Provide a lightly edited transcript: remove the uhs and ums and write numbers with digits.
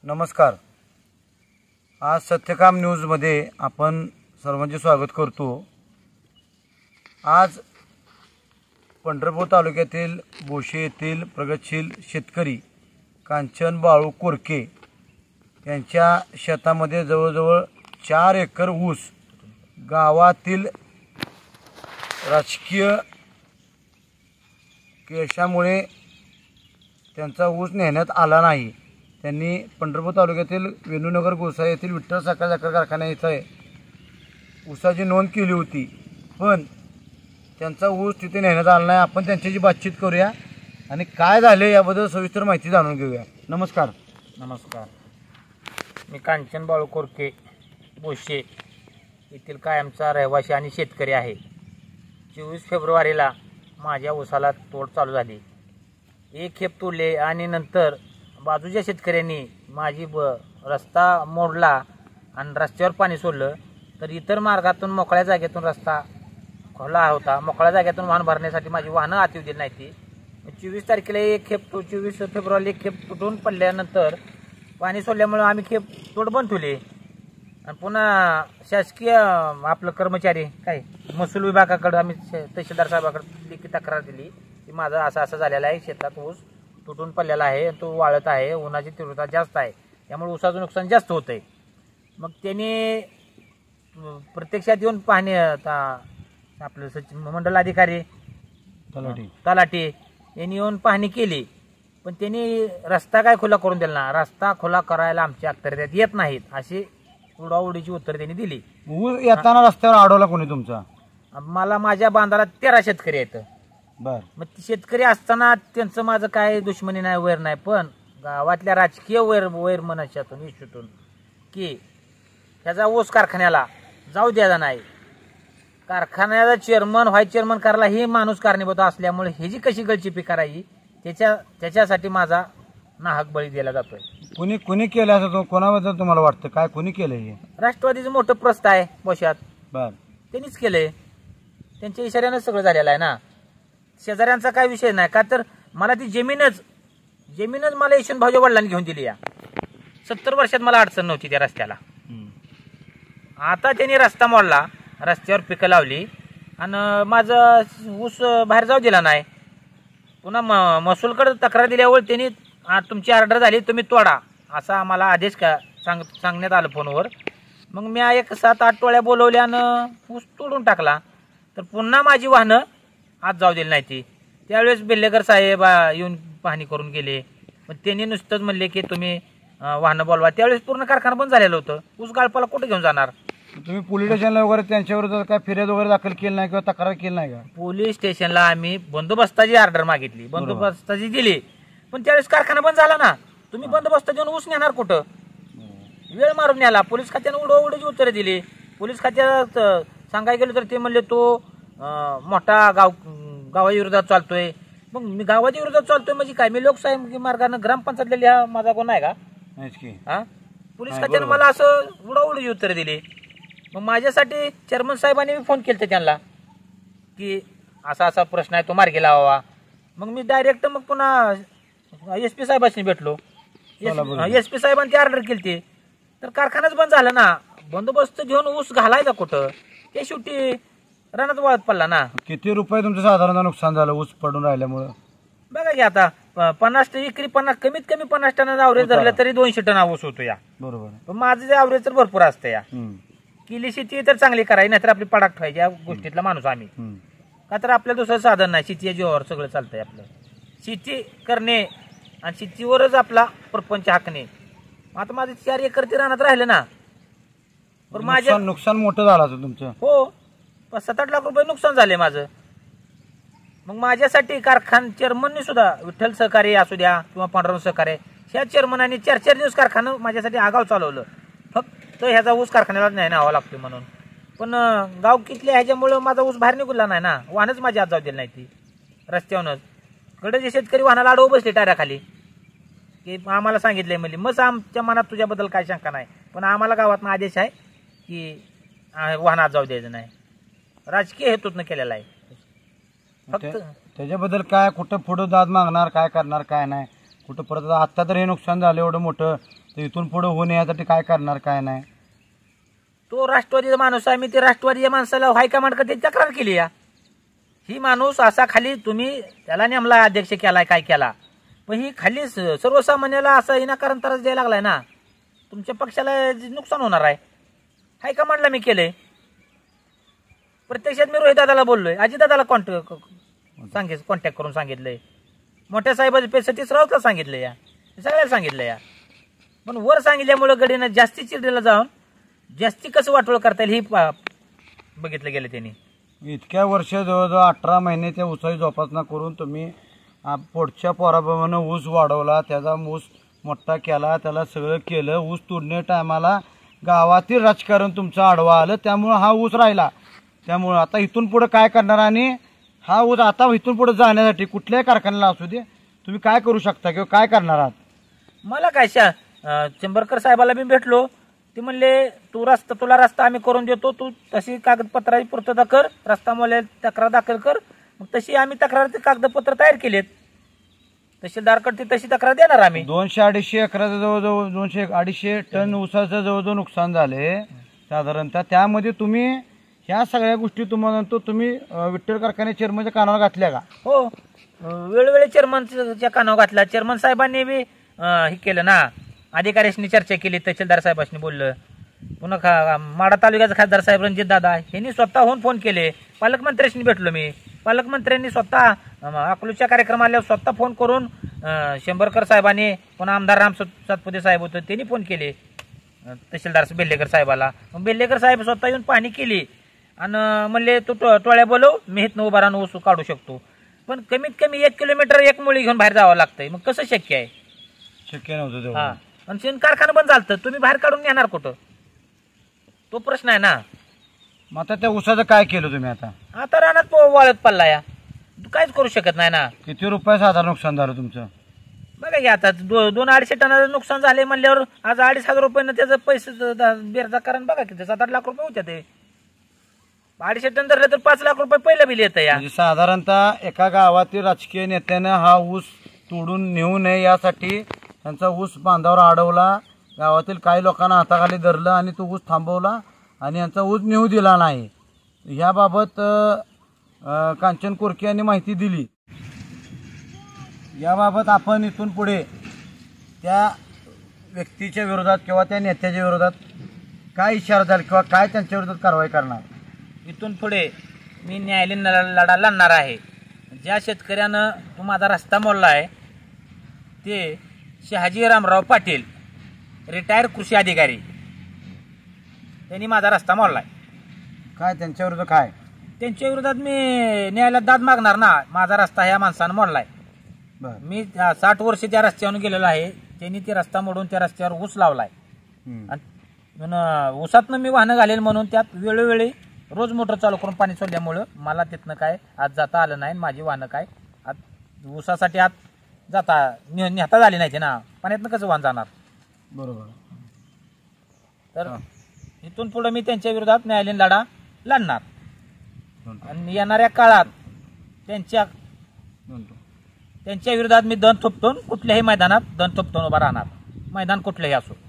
नमस्कार. आज सत्यकाम न्यूजमध्ये आपण सर्वांचे स्वागत करतो. आज पंढरपूर तालुक्यातील बोशे येथील प्रगतशील शेतकरी कांचन बाळू कोरके यांच्या शेतामध्ये जवळजवळ 4 एकर ऊस गावातील राजकीय केशामुळे त्यांचा ऊस नेण्यात आला नाही. त्यांनी पंढरपूर तालुक्यातील वेणूनगर गोसाई येथील विठ्ठल साखर कारखाना येथे ऊसाची नोंद केली होती, पण त्यांचा ऊस तिथे नेण्यात आला नाही. आपण त्यांच्याशी बातचीत करूया आणि काय झाले याबद्दल सविस्तर माहिती जाणून घेऊया. नमस्कार. नमस्कार. मी कांचन बाळू कोरके बोशे येथील कायमचा रहिवासी आणि शेतकरी आहे. 24 फेब्रुवारीला माझ्या ऊसाला तोड चालू झाली. एक खेप तोडले आणि नंतर बाजूच्या शेतकऱ्यांनी माझी रस्ता मोडला आणि रस्त्यावर पाणी सोडलं, तर इतर मार्गातून मोकळ्या जागेतून रस्ता खुला होता. मोकळ्या जागेतून वाहन भरण्यासाठी माझी वाहनं आत येऊ दिली नाही. ती 24 तारखेला एक खेप 24 फेब्रुवारीला एक खेप तुटून पडल्यानंतर पाणी सोडल्यामुळे आम्ही खेप तोड बंद ठेवली आणि पुन्हा शासकीय आपलं कर्मचारी काय महसूल विभागाकडे आम्ही तहसीलदार साहेबाकडे लेखी तक्रार दिली की माझं असं झालेलं आहे, शेतात ऊस तुटून पडलेला आहे, तो वाळत आहे, उन्हाची तीव्रता जास्त आहे, त्यामुळे ऊसाचं नुकसान जास्त होतं आहे. मग त्यांनी प्रत्यक्षात येऊन पाहणी आपलं मंडल अधिकारी तलाठी यांनी येऊन पाहणी केली, पण त्यांनी रस्ता काय खुला करून दिला ना. रस्ता खुला करायला आमच्या अखत्यारीत येत नाहीत अशी उडाउडीची उत्तर त्यांनी दिली. ऊस येताना रस्त्यावर अडवला कोणी तुमचा? मला माझ्या बांधाला 13 शेतकरी आहेत. बर. मग शेतकरी असताना त्यांचं माझं काय दुश्मनी नाही, वैर नाही, पण गावातल्या राजकीय वैर मनाच्यातून इशूतून की त्याचा ऊस कारखान्याला जाऊ द्यायचा नाही. कारखान्याचा चेअरमन व्हाईस चेअरमन करायला हे माणूस कारणीभूत असल्यामुळे हे जी कशी गळचिपी करायची त्याच्यासाठी माझा नाहक बळी दिला जातोय. कुणी केलं असं? तो कोणाबद्दल तुम्हाला वाटतं? काय कुणी केलं हे? राष्ट्रवादीचं मोठं प्रस्त आहे बोशात. बर. त्यांनीच केलंय. त्यांच्या इशाऱ्यानं सगळं झालेलं आहे ना. शेजाऱ्यांचा काय विषय नाही का, तर मला ती जमीनच मला यशवंत भाऊच्या वडिलांनी घेऊन दिली. 70 वर्षात मला अडचण नव्हती त्या रस्त्याला. आता त्यांनी रस्ता मोडला, रस्त्यावर पिकं लावली आणि माझं ऊस बाहेर जाऊ दिला नाही. पुन्हा महसूलकडे तक्रार दिल्यावर त्यांनी तुमची ऑर्डर झाली, तुम्ही तोडा असा आम्हाला आदेश सांगण्यात आलं फोनवर. मग मी एक 7-8 टोळ्या बोलवल्या आणि ऊस तोडून टाकला. तर पुन्हा माझी वाहनं आत जाऊ दिली नाही ती. त्यावेळेस बेल्लेकर साहेब येऊन पाहणी करून गेले, पण त्यांनी नुसतंच म्हणले की तुम्ही वाहनं बोलवा. त्यावेळेस पूर्ण कारखाना बंद झालेलं होतं. ऊस गाळपाला कुठे घेऊन जाणार? तुम्ही पोलीस स्टेशनला वगैरे त्यांच्यावर काय फिर्याद वगैरे दाखल केली नाही किंवा तक्रार केली नाही का? पोलीस स्टेशनला आम्ही बंदोबस्ताची ऑर्डर मागितली, बंदोबस्ताची दिली, पण त्यावेळेस कारखाना बंद झाला ना. तुम्ही बंदोबस्त देऊन ऊस नेणार कुठं? वेळ मारून न्याला. पोलीस खात्याने उडवडीची उत्तरं दिली. पोलीस खात्यात सांगायला गेलो तर ते म्हणले तो मोठा गावाविरोधात चालतोय. मग मी गावाच्या विरोधात चालतोय म्हणजे काय? मी लोकशाही मार्गाने ग्रामपंचायतला हा माझा गुन्हा आहे का? हा, पोलीस खात्याने मला असं उडवडीची उत्तर दिली. मग माझ्यासाठी चेअरमन साहेबांनी फोन केला त्यांना की असा प्रश्न आहे, तो मार्गी लावावा. मग मी डायरेक्ट मग पुन्हा SP साहेबांशी भेटलो. SP साहेबांनी ती ऑर्डर केली, तर कारखानाच बंद झाला ना. बंदोबस्त घेऊन ऊस घालायचा कुठं? ते शेवटी रानात वाळत पडला ना. किती रुपये तुमचं साधारण नुकसान झालं ऊस पडून राहिल्यामुळं? बघा की आता 50 एकरी 50 कमीत कमी 50 टनाचा ॲव्हरेज धरलं तरी 200 टन ऊस होतो या. बरोबर. पण माझं जे ॲव्हरेज तर भरपूर असतं या. केली शेती तर चांगली करायची, नाहीतर आपली पडाक ठेवायची. या गोष्टीतला माणूस आम्ही, का तर आपल्या दुसरं साधन नाही. शेती जीवावर सगळं चालतंय आपलं. शेती करणे आणि शेतीवरच आपला प्रपंच हाकणे. आता माझं 4 एकर ते रानात राहिलं ना. पण माझं नुकसान मोठं झालं असं तुमचं? हो, 7-8 लाख रुपये नुकसान झाले माझं. मग माझ्यासाठी कारखाना चेअरमनने सुद्धा विठ्ठल सहकारी असू द्या किंवा पांडुरंग सहकारी, ह्या चेअरमनाने 4-4 दिवस कारखाना माझ्यासाठी आगाव चालवलं. फक्त ह्याचा ऊस कारखान्याला नाही न्यावा लागतो म्हणून. पण गाव कितल्या ह्याच्यामुळं माझा ऊस बाहेर निघूला नाही ना. वाहनच माझी आत जाऊ दिली नाही ती. रस्त्यावरच कडे जे शेतकरी वाहनाला अडवू बसले टायराखाली की आम्हाला सांगितलंय म्हणजे मग आमच्या मनात तुझ्याबद्दल काय शंका नाही, पण आम्हाला गावातनं आदेश आहे की वाहनात जाऊ द्यायचं नाही. राजकीय हेतूतनं केलेला आहे फक्त. त्याच्याबद्दल काय कुठं पुढं दाद मागणार, काय करणार, काय नाही कुठं परत? आता तर हे नुकसान झालं एवढं मोठं, तर इथून पुढे होऊन यासाठी काय करणार काय नाही? तो राष्ट्रवादीचा माणूस आहे, मी ते राष्ट्रवादीच्या माणसाला हायकमांड कडे तक्रार केली या. ही माणूस असा खाली तुम्ही त्याला नेमला अध्यक्ष केलाय काय केला, पण ही खाली सर्वसामान्याला असा विनाकारण त्रास द्यायला लागलाय ना. तुमच्या पक्षाला नुकसान होणार आहे. हायकमांडला मी केलंय. प्रत्यक्षात मी रोहितदादाला बोललोय, अजितदादाला कॉन्टॅक्ट करून सांगितलंय, मोठ्या साहेबाच्या पेक्षा राऊतला सांगितलं या, सगळ्याला सांगितलं या. पण वर सांगितल्यामुळे गडीनं जास्ती चिरडीला जाऊन जास्ती कसं वाटोळ करता येईल हे बघितलं गेलं त्यांनी. इतक्या वर्ष जवळजवळ 18 महिने त्या ऊसाची जोपासना करून तुम्ही पोटच्या पोराप्रमाणे ऊस वाढवला, त्याचा ऊस मोठा केला, त्याला सगळं केलं. ऊस तोडणे टायमाला गावातील राजकारण तुमचं आडवा आलं, त्यामुळं हा ऊस राहिला. त्यामुळं आता इथून पुढे काय करणार आणि हा ऊस आता इथून पुढे जाण्यासाठी कुठल्याही कारखान्याला असू दे तुम्ही काय करू शकता किंवा काय करणार आहात? मला काय चेंबरकर साहेबाला मी भेटलो, ते म्हणले तुला रस्ता आम्ही करून देतो, तू तशी कागदपत्राची पूर्तता कर, रस्ता मला तक्रार दाखल कर. मग तशी आम्ही तक्रार कागदपत्र तयार केलेत, तहसीलदारकडे तशी तक्रार देणार आम्ही. 200-250 एकराचं जवळजवळ 200-250 टन ऊसाचं जवळजवळ नुकसान झाले साधारणतः. त्यामध्ये तुम्ही ह्या सगळ्या गोष्टी तुम्ही विठ्ठल कारखाने चेअरमनच्या कानावर घातल्या का? हो, वेळोवेळी चेअरमनच्या कानावर घातला. चेअरमन साहेबांनी बी हे केलं ना, अधिकाऱ्यांनी चर्चा केली, तहसीलदार साहेबांनी बोललं. पुन्हा माढा तालुक्याचा खासदार साहेब रणजित दादा यांनी स्वतःहून फोन केले. पालकमंत्र्यांनी भेटलो मी. पालकमंत्र्यांनी स्वतः अकलूजच्या कार्यक्रमाला स्वतः फोन करून शंभरकर साहेबांनी, पुन्हा आमदार राम सातपुते साहेब होते त्यांनी फोन केले तहसीलदार बेल्लेकर साहेबाला. मग बेल्लेकर साहेब स्वतः येऊन पाहणी केली आणि म्हणले तू टोळ्या बोलव, मी इथनं उभा राहून ऊस काढू शकतो. पण कमीत कमी 1 किलोमीटर एक मुळी घेऊन बाहेर जावं लागतंय. मग कसं शक्य आहे? शक्य नव्हतं. हा, आणि कारखाना बंद झालं, तुम्ही बाहेर काढून नेणार कुठं? तो प्रश्न आहे ना. मग आता त्या ऊसाचं काय केलं तुम्ही? आता रानात वाळत पडला या, काहीच करू शकत नाही ना. किती रुपये साधारण नुकसान झालं तुमचं? बघा की आता 2-250 टनाचं नुकसान झाले म्हणल्यावर आज 2,500 रुपयानं त्याचं पैसे बेरजा कारण बघा किती 7-8 लाख रुपये होत्या. ते 250 टन धरले तर 5 लाख रुपये पहिलं बिल येतं या. म्हणजे साधारणतः एका गावातील राजकीय नेत्यानं हा ऊस तोडून नेऊ नये यासाठी त्यांचा ऊस बांधावर अडवला. गावातील काही लोकांना हाताखाली धरलं आणि तो ऊस थांबवला आणि यांचा ऊस नेऊ दिला नाही. याबाबत कांचन कोरके यांनी माहिती दिली. याबाबत आपण इथून पुढे त्या व्यक्तीच्या विरोधात किंवा त्या नेत्याच्या विरोधात काय इशारा द्याल किंवा काय त्यांच्या विरोधात कारवाई करणार? इथून पुढे मी न्यायालयीन लढा लढणार आहे. ज्या शेतकऱ्यानं तो माझा रस्ता मोडला आहे ते शहाजी रामराव पाटील, रिटायर कृषी अधिकारी, त्यांनी माझा रस्ता मोडलाय. काय त्यांच्या विरोधात काय? त्यांच्या विरोधात मी न्यायालयात दाद मागणार ना. माझा रस्ता ह्या माणसानं मोडलाय. मी 60 वर्ष त्या रस्त्यावरून गेलेलो आहे. त्यांनी ते रस्ता मोडून त्या रस्त्यावर ऊस लावलाय आणि ऊसातनं मी वाहनं घालेल म्हणून त्यात वेळोवेळी रोज मोटर चालू करून पाणी सोडल्यामुळं मला तिथनं काय आज जाता आलं नाही. माझी वाहनं काय आज ऊसासाठी आत जाता नेता झाली नाही ना. पाण्यातनं कसं वाहन जाणार? बरोबर. तर इथून पुढे मी त्यांच्या विरोधात न्यायालयीन लढा लढणार आणि येणाऱ्या काळात त्यांच्या विरोधात मी दन थोपटून कुठल्याही मैदानात दन थोपटून उभा राहणार. मैदान कुठलंही असो.